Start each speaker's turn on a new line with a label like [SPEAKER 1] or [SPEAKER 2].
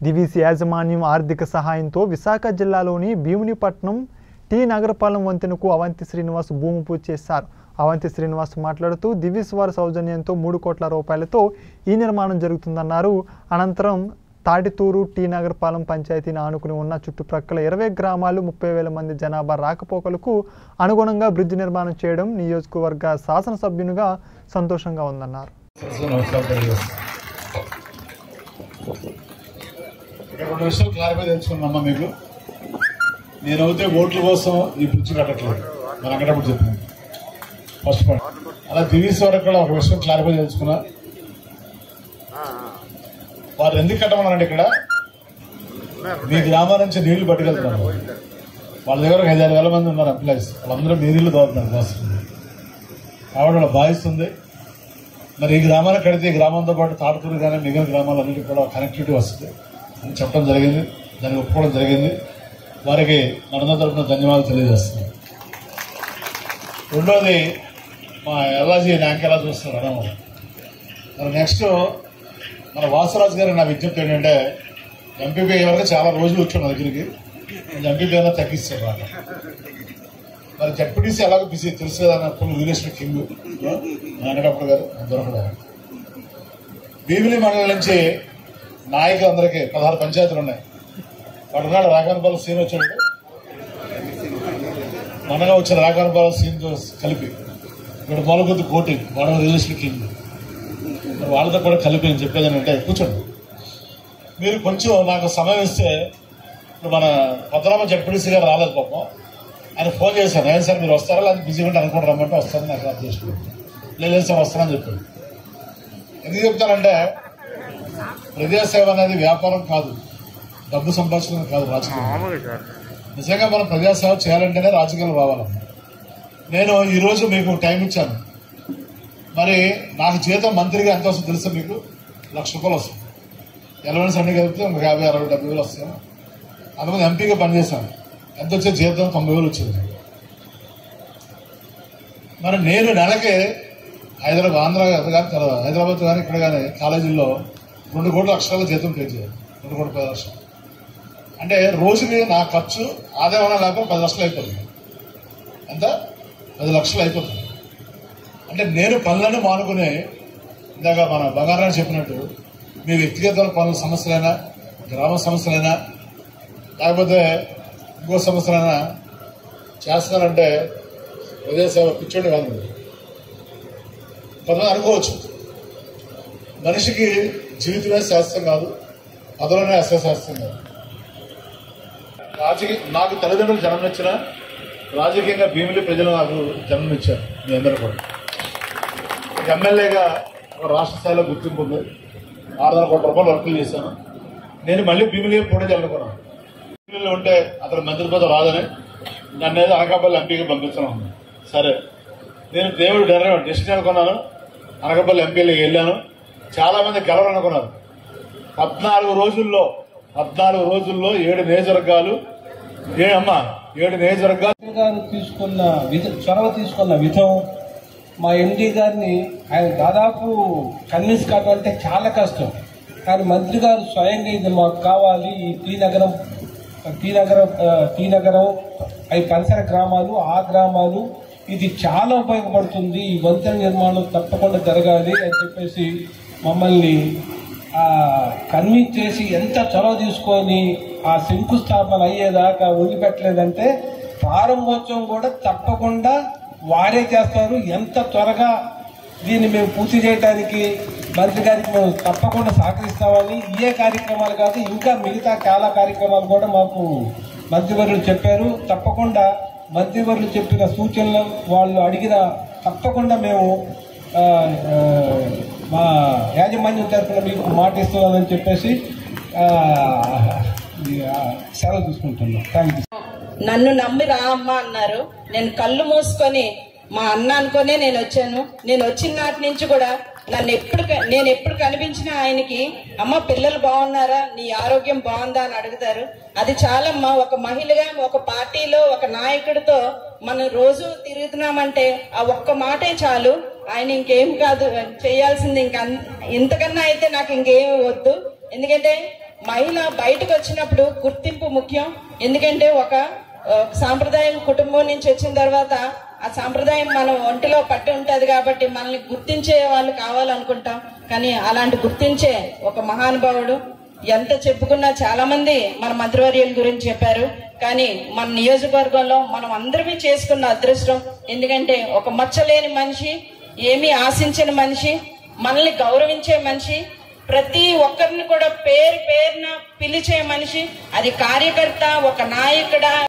[SPEAKER 1] దివీస్ యాజమాన్యం ఆర్థిక సహాయంతో విశాఖ జిల్లాలోని భీమునిపట్నం టీ నగరపాలెం వంతెనకు అవంతి శ్రీనివాస్ భూమి పూజ చేశారు. అవంతి శ్రీనివాస్ మాట్లాడుతూ దివీస్ వారి సౌజన్యంతో 3 కోట్ల రూపాయలతో ఈ నిర్మాణం జరుగుతుందన్నారు. అనంతరం తాటితూరు టీ నగరపాలెం పంచాయతీని ఆనుకుని ఉన్న చుట్టుప్రక్కల 20 గ్రామాలు 30,000 మంది జనాభా రాకపోకలకు అనుగుణంగా బ్రిడ్జ్ నిర్మాణం చేయడం నియోజకవర్గ శాసనసభ్యునిగా సంతోషంగా ఉందన్నారు.
[SPEAKER 2] రెండు విషయాలు క్లారిఫై తెలుసుకున్నామ్మా. మీకు నేనైతే ఓట్ల కోసం ఈ బ్రిడ్జ్ కట్టట్లేదు, మన వెంకటప్పుడు చెప్పాను ఫస్ట్ పాయింట్. అలా దివీస్ వరకు కూడా ఒక విషయం క్లారిఫై తెలుసుకున్నా. వారు ఎందుకు కట్టమన్నారండి, ఇక్కడ మీ గ్రామం నుంచి నీళ్లు పట్టుకెళ్తున్నారు. వాళ్ళ దగ్గర 5,000 మంది ఉన్నారు ఎంప్లాయీస్, వాళ్ళందరూ మీ నీళ్లు దోగుతున్నారు వస్తుంది కాబట్టి వాళ్ళ భావిస్తుంది. మరి ఈ గ్రామానికి కడితే ఈ గ్రామంతో పాటు తాటతూరు కానీ మిగిలిన గ్రామాలన్నింటికి కూడా కనెక్టివిటీ వస్తుంది అని చెప్పడం జరిగింది, దాన్ని ఒప్పుకోవడం జరిగింది. వారికి నడుమ తరపున ధన్యవాదాలు తెలియజేస్తున్నాను. రెండోది మా ఎల్లాజీ నాకు ఎలా చూస్తున్నారు అడమ. మరి నెక్స్ట్ మన వాసరాజు గారు నా విజ్ఞప్తి ఏంటంటే, ఎంపీపీ వరకు చాలా రోజులు వచ్చాడు నా దగ్గరికి, ఎంపీపీ అయినా తగ్గిస్తాడు రాక. మరి జడ్పీటీసీ ఎలాగో బిజీ తెలుసు కదా, ఫుల్ రిలేషన్ కింగ్ వెంకటప్పుడు గారు దొరకడం. భీమిలి మండలం నుంచి నాయకులు అందరికీ 16 పంచాయతీలు ఉన్నాయి. వాడు ఉన్నాడు రాఘవనపాలెం సీన్ వచ్చాడు, మనగా వచ్చిన రాఘవనపాలెం సీన్తో కలిపి ఇప్పుడు మొలకొద్దు కోటి వాడు రిలేషన్ కింగ్, వాళ్ళతో కూడా కలిపి అని చెప్పేది అంటే కూర్చోండి. మీరు కొంచెం నాకు సమయం ఇస్తే, ఇప్పుడు మన భద్రామ జడ్పీటీసీ గారు రాలేదు పాపం, ఆయన ఫోన్ చేశాను, ఏం సార్ మీరు వస్తారా లేదా బిజీగా ఉంటే అనుకుంటూ రమ్మంటే వస్తారని నాకు అర్థం చేసుకుంటాను. లేదు సార్ వస్తానని చెప్పాడు. ఎందుకు చెప్తానంటే, ప్రజాసేవ అనేది వ్యాపారం కాదు, డబ్బు సంపాదించడం కాదు రాజకీయం. నిజంగా మనం ప్రజాసేవ చేయాలంటేనే రాజకీయాలు రావాలమ్మా. నేను ఈరోజు మీకు టైం ఇచ్చాను. మరి నాకు జీతం మంత్రిగా ఎంత వస్తుందో తెలుసా మీకు? 1,00,000 రూపాయలు వస్తుంది. ఎలవెన్స్ అన్ని కలిపితే 50, 60, 70 వేలు వస్తాను. అంతమంది ఎంపీగా పనిచేశాను, ఎంత వచ్చే జీతం 90,000 వచ్చింది. మరి నేను నెలకి హైదరాబాద్ ఆంధ్ర కానీ హైదరాబాద్ కానీ ఇక్కడ కానీ కాలేజీల్లో 2 కోట్ల లక్షల జీతం పే చేయాలి. 2 కోట్ల 10 లక్షలు అంటే రోజుకి నా ఖర్చు ఆదాయం లేకపోతే 10 లక్షలు అయిపోతుంది. ఎంత? 10 లక్షలు అయిపోతుంది. అంటే నేను పనులను మానుకునే, ఇందాక మన బంగారాన్ని చెప్పినట్టు, మీ వ్యక్తిగత పనుల సమస్యలైనా, గ్రామ సమస్యలైనా, లేకపోతే ఇంకో సమస్యలైనా చేస్తానంటే ప్రజాసేవ పిచ్చోడి కాదు. కొంతమంది అనుకోవచ్చు, మనిషికి జీవితమే శాస్త్రం కాదు, పదవులనే అశాస్త్రం కాదు. నాకు తల్లిదండ్రులు జన్మనిచ్చిన, రాజకీయంగా భీమిలి ప్రజలు నాకు జన్మనిచ్చారు. మీ అందరూ కూడా ఎమ్మెల్యేగా ఒక రాష్ట్ర స్థాయిలో గుర్తింపు ఉంది. 600 కోట్ల రూపాయలు వర్కులు చేశాను. నేను మళ్ళీ భీమిలి పోటీ చేయాలనుకున్నాను. భీమిలిలో ఉంటే అతను మంత్రి పదవి రాదని నన్ను ఏదో అనకాపల్లి ఎంపీగా పంపించడం. సరే, నేను దేవుడు డెస్టినీ అనుకున్నాను. అనకాపల్లి ఎంపీలకు వెళ్ళాను. చాలా మంది గెలవాలనుకున్నారు. 14 రోజుల్లో 7 నియోజకవర్గాలు 7 నియోజకవర్గాలు
[SPEAKER 3] చొరవ తీసుకున్న విధం, మా ఎండీ గారిని ఆయన దాదాపు కన్విన్స్ కావాలంటే చాలా కష్టం. కానీ మంత్రి గారు స్వయంగా ఇది మాకు కావాలి, ఈ టీ నగరం అవి పరిసర గ్రామాలు, ఆ గ్రామాలు ఇది చాలా ఉపయోగపడుతుంది, ఈ వంతెన నిర్మాణం తప్పకుండా జరగాలి అని చెప్పేసి మమ్మల్ని కన్విన్స్ చేసి ఎంత చొరవ తీసుకొని ఆ శంకుస్థాపన అయ్యేదాకా వదిలిపెట్టలేదంటే, ప్రారంభోత్సవం కూడా తప్పకుండా వారే చేస్తారు. ఎంత త్వరగా దీన్ని మేము పూర్తి చేయడానికి మంత్రి గారికి మేము తప్పకుండా సహకరిస్తామని, ఇవే కార్యక్రమాలు కాదు ఇంకా మిగతా చాలా కార్యక్రమాలు కూడా మాకు మంత్రివర్యులు చెప్పారు. తప్పకుండా మంత్రివర్యులు చెప్పిన సూచనలు వాళ్ళు అడిగిన తప్పకుండా మేము మా యాజమాన్యం తరఫున మీకు మాట ఇస్తున్నామని చెప్పేసి సెలవు తీసుకుంటున్నాం. Thank you.
[SPEAKER 4] నన్ను నమ్మి రా అమ్మ అన్నారు. నేను కళ్ళు మూసుకొని మా అన్న అనుకునే నేను వచ్చాను. నేను వచ్చిన నాటి నుంచి కూడా నేను ఎప్పుడు కనిపించినా ఆయనకి, అమ్మ పిల్లలు బాగున్నారా, నీ ఆరోగ్యం బాగుందా అని అడుగుతారు. అది చాలమ్మా. ఒక మహిళగా, ఒక పార్టీలో, ఒక నాయకుడితో మనం రోజు తిరుగుతున్నామంటే ఆ ఒక్క మాటే చాలు. ఆయన ఇంకేం కాదు చేయాల్సింది, ఇంతకన్నా అయితే నాకు ఇంకేం వద్దు. ఎందుకంటే మహిళ బయటకు వచ్చినప్పుడు గుర్తింపు ముఖ్యం. ఎందుకంటే ఒక సాంప్రదాయం కుటుంబం నుంచి వచ్చిన తర్వాత ఆ సాంప్రదాయం మనం ఒంటిలో పట్టి ఉంటది కాబట్టి మనల్ని గుర్తించే వాళ్ళు కావాలనుకుంటాం. కానీ అలాంటి గుర్తించే ఒక మహానుభావుడు. ఎంత చెప్పుకున్నా చాలా మంది మన మంత్రివర్యుల గురించి చెప్పారు. కానీ మన నియోజకవర్గంలో మనం అందరినీ చేసుకున్న అదృష్టం. ఎందుకంటే ఒక మచ్చలేని మనిషి, ఏమీ ఆశించిన మనిషి, మనల్ని గౌరవించే మనిషి, ప్రతి ఒక్కరిని కూడా పేరు పేరున పిలిచే మనిషి. అది కార్యకర్త, ఒక నాయకుడా,